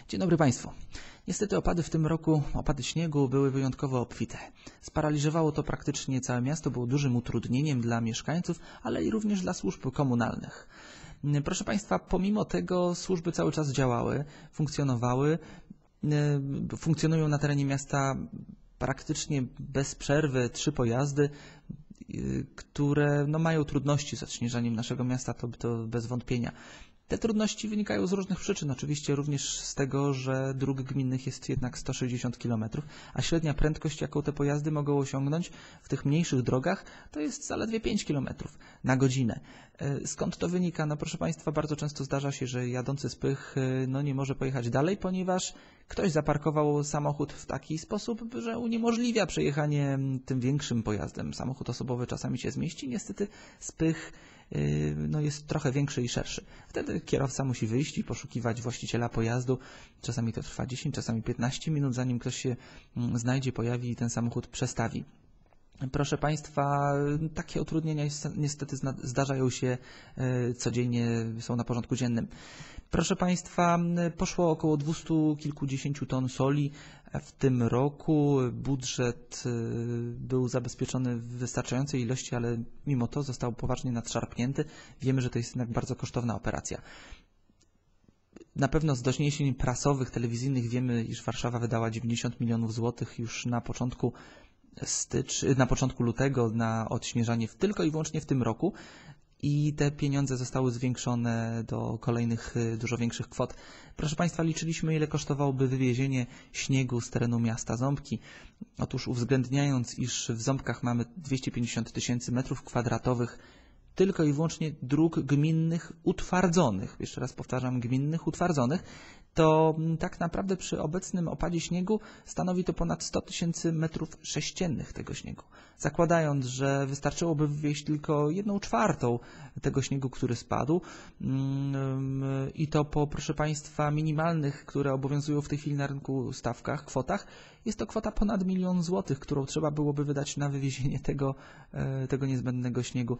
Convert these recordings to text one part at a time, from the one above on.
Dzień dobry Państwu. Niestety opady w tym roku, opady śniegu były wyjątkowo obfite. Sparaliżowało to praktycznie całe miasto, było dużym utrudnieniem dla mieszkańców, ale i również dla służb komunalnych. Proszę Państwa, pomimo tego służby cały czas działały, funkcjonują na terenie miasta praktycznie bez przerwy 3 pojazdy, które mają trudności z odśnieżaniem naszego miasta, to bez wątpienia. Te trudności wynikają z różnych przyczyn, oczywiście również z tego, że dróg gminnych jest jednak 160 km, a średnia prędkość, jaką te pojazdy mogą osiągnąć w tych mniejszych drogach, to jest zaledwie 5 km na godzinę. Skąd to wynika? No proszę Państwa, bardzo często zdarza się, że jadący z Pych nie może pojechać dalej, ponieważ ktoś zaparkował samochód w taki sposób, że uniemożliwia przejechanie tym większym pojazdem. Samochód osobowy czasami się zmieści, niestety z Pych jest trochę większy i szerszy. Wtedy kierowca musi wyjść i poszukiwać właściciela pojazdu. Czasami to trwa 10, czasami 15 minut, zanim ktoś się znajdzie, pojawi i ten samochód przestawi. Proszę Państwa, takie utrudnienia niestety zdarzają się codziennie, są na porządku dziennym. Proszę Państwa, poszło około 200 kilkudziesięciu ton soli w tym roku. Budżet był zabezpieczony w wystarczającej ilości, ale mimo to został poważnie nadszarpnięty. Wiemy, że to jest jednak bardzo kosztowna operacja. Na pewno z doniesień prasowych, telewizyjnych wiemy, iż Warszawa wydała 90 milionów złotych już na początku lutego na odśnieżanie tylko i wyłącznie w tym roku i te pieniądze zostały zwiększone do kolejnych, dużo większych kwot. Proszę Państwa, liczyliśmy, ile kosztowałoby wywiezienie śniegu z terenu miasta Ząbki. Otóż uwzględniając, iż w Ząbkach mamy 250 tysięcy metrów kwadratowych tylko i wyłącznie dróg gminnych utwardzonych, jeszcze raz powtarzam, gminnych utwardzonych, to tak naprawdę przy obecnym opadzie śniegu stanowi to ponad 100 tysięcy metrów sześciennych tego śniegu. Zakładając, że wystarczyłoby wywieźć tylko 1/4 tego śniegu, który spadł i to po, proszę Państwa, minimalnych, które obowiązują w tej chwili na rynku stawkach, kwotach, jest to kwota ponad 1 000 000 złotych, którą trzeba byłoby wydać na wywiezienie tego niezbędnego śniegu.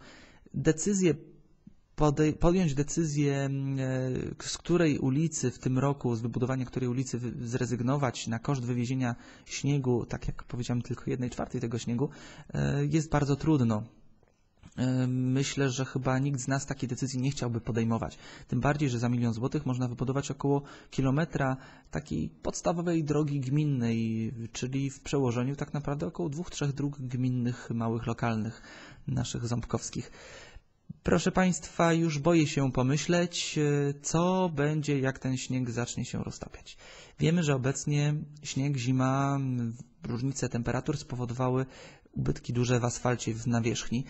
Podjąć decyzję, z której ulicy w tym roku, z wybudowania której ulicy zrezygnować na koszt wywiezienia śniegu, tak jak powiedziałem, tylko 1/4 tego śniegu, jest bardzo trudno. Myślę, że chyba nikt z nas takiej decyzji nie chciałby podejmować. Tym bardziej, że za 1 000 000 złotych można wybudować około kilometra takiej podstawowej drogi gminnej, czyli w przełożeniu tak naprawdę około 2-3 dróg gminnych, małych, lokalnych, naszych ząbkowskich. Proszę Państwa, już boję się pomyśleć, co będzie, jak ten śnieg zacznie się roztapiać. Wiemy, że obecnie śnieg, zima, różnice temperatur spowodowały ubytki duże w asfalcie, w nawierzchni.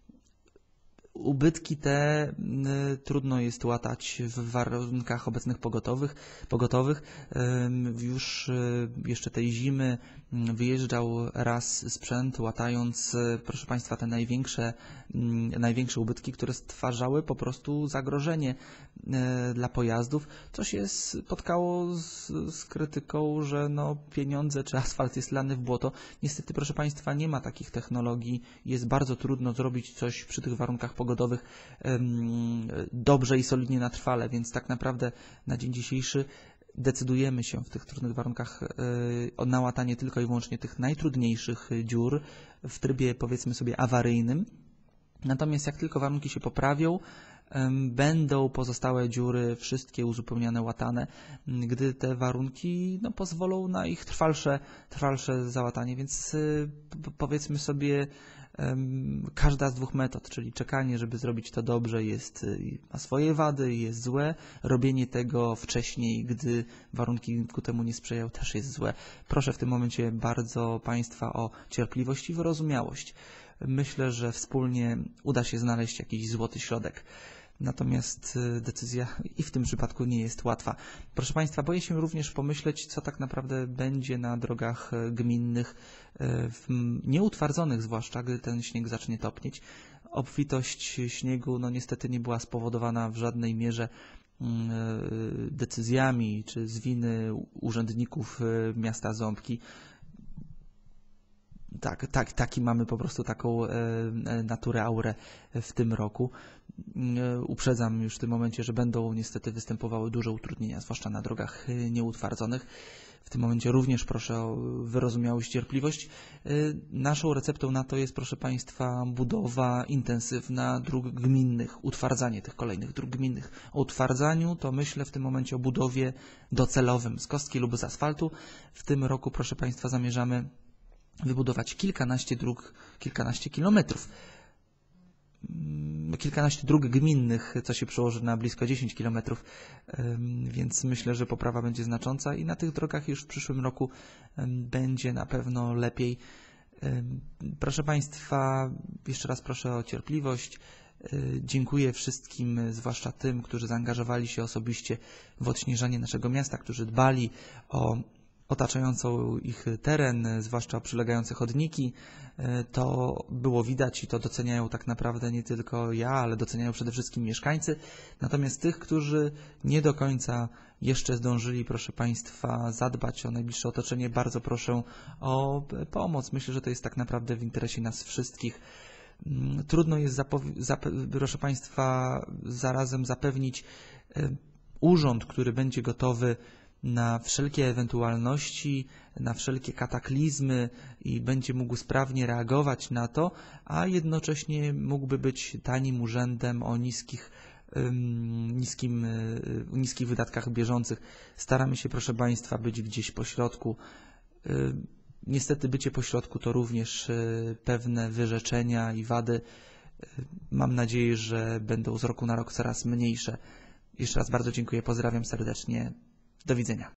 Ubytki te trudno jest łatać w warunkach obecnych pogotowych. Już jeszcze tej zimy wyjeżdżał raz sprzęt, łatając, proszę Państwa, te największe ubytki, które stwarzały po zagrożenie dla pojazdów, co się spotkało z krytyką, że pieniądze czy asfalt jest lany w błoto. Niestety, proszę Państwa, nie ma takich technologii. Jest bardzo trudno zrobić coś przy tych warunkach pogodowych dobrze i solidnie na trwale, więc tak naprawdę na dzień dzisiejszy decydujemy się w tych trudnych warunkach na łatanie tylko i wyłącznie tych najtrudniejszych dziur w trybie, powiedzmy sobie, awaryjnym. Natomiast jak tylko warunki się poprawią, będą pozostałe dziury wszystkie uzupełniane, łatane, gdy te warunki pozwolą na ich trwalsze załatanie, więc powiedzmy sobie, każda z 2 metod, czyli czekanie, żeby zrobić to dobrze, ma swoje wady, jest złe. Robienie tego wcześniej, gdy warunki ku temu nie sprzyjają, też jest złe. Proszę w tym momencie bardzo Państwa o cierpliwość i wyrozumiałość. Myślę, że wspólnie uda się znaleźć jakiś złoty środek. Natomiast decyzja i w tym przypadku nie jest łatwa. Proszę Państwa, boję się również pomyśleć, co tak naprawdę będzie na drogach gminnych, nieutwardzonych zwłaszcza, gdy ten śnieg zacznie topnieć. Obfitość śniegu niestety nie była spowodowana w żadnej mierze decyzjami czy z winy urzędników miasta Ząbki. Taki mamy po prostu taką naturę, aurę w tym roku. Uprzedzam już w tym momencie, że będą niestety występowały duże utrudnienia, zwłaszcza na drogach nieutwardzonych. W tym momencie również proszę o wyrozumiałość, cierpliwość. Naszą receptą na to jest, proszę Państwa, budowa intensywna dróg gminnych, utwardzanie tych kolejnych dróg gminnych. O utwardzaniu to myślę w tym momencie o budowie docelowym z kostki lub z asfaltu. W tym roku, proszę Państwa, zamierzamy wybudować kilkanaście dróg, kilkanaście kilometrów. Kilkanaście dróg gminnych, co się przełoży na blisko 10 kilometrów, więc myślę, że poprawa będzie znacząca i na tych drogach już w przyszłym roku będzie na pewno lepiej. Proszę Państwa, jeszcze raz proszę o cierpliwość. Dziękuję wszystkim, zwłaszcza tym, którzy zaangażowali się osobiście w odśnieżanie naszego miasta, którzy dbali o otaczającą ich teren, zwłaszcza o przylegające chodniki. To było widać i to doceniają tak naprawdę nie tylko ja, ale doceniają przede wszystkim mieszkańcy. Natomiast tych, którzy nie do końca jeszcze zdążyli, proszę Państwa, zadbać o najbliższe otoczenie, bardzo proszę o pomoc. Myślę, że to jest tak naprawdę w interesie nas wszystkich. Trudno jest, proszę Państwa, zarazem zapewnić urząd, który będzie gotowy na wszelkie ewentualności, na wszelkie kataklizmy i będzie mógł sprawnie reagować na to, a jednocześnie mógłby być tanim urzędem o niskich wydatkach bieżących. Staramy się, proszę Państwa, być gdzieś pośrodku. Niestety bycie pośrodku to również pewne wyrzeczenia i wady. Mam nadzieję, że będą z roku na rok coraz mniejsze. Jeszcze raz bardzo dziękuję, pozdrawiam serdecznie. Do widzenia.